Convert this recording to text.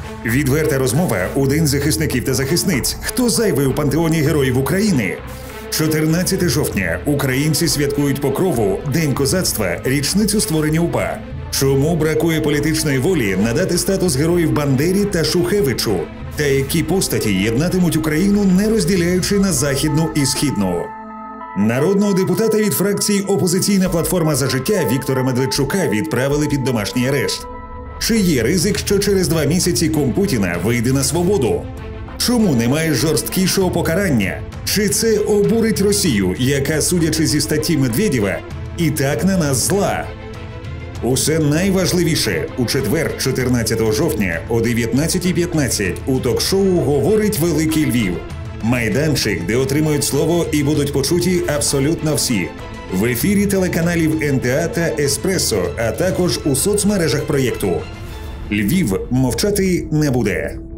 Відверта розмова у День захисників та захисниць. Хто зайвий у пантеоні героїв України? 14 жовтня. Українці святкують Покрову, День козацтва, річницю створення УПА. Чому бракує політичної волі надати статус героїв Бандері та Шухевичу? Та які постаті єднатимуть Україну, не розділяючи на західну і східну? Народного депутата від фракції «Опозиційна платформа за життя» Віктора Медведчука відправили під домашній арешт. Чи є ризик, що через 2 місяці кум Путіна вийде на свободу? Чому немає жорсткішого покарання? Чи це обурить Росію, яка, судячи зі статті Медведєва, і так на нас зла? Усе найважливіше у четвер, 14 жовтня о 19:15 у ток-шоу «Говорить Великий Львів». Майданчик, де отримують слово і будуть почуті абсолютно всі. В ефірі телеканалів НТА та Еспресо, а також у соцмережах проєкту. Львів мовчати не буде.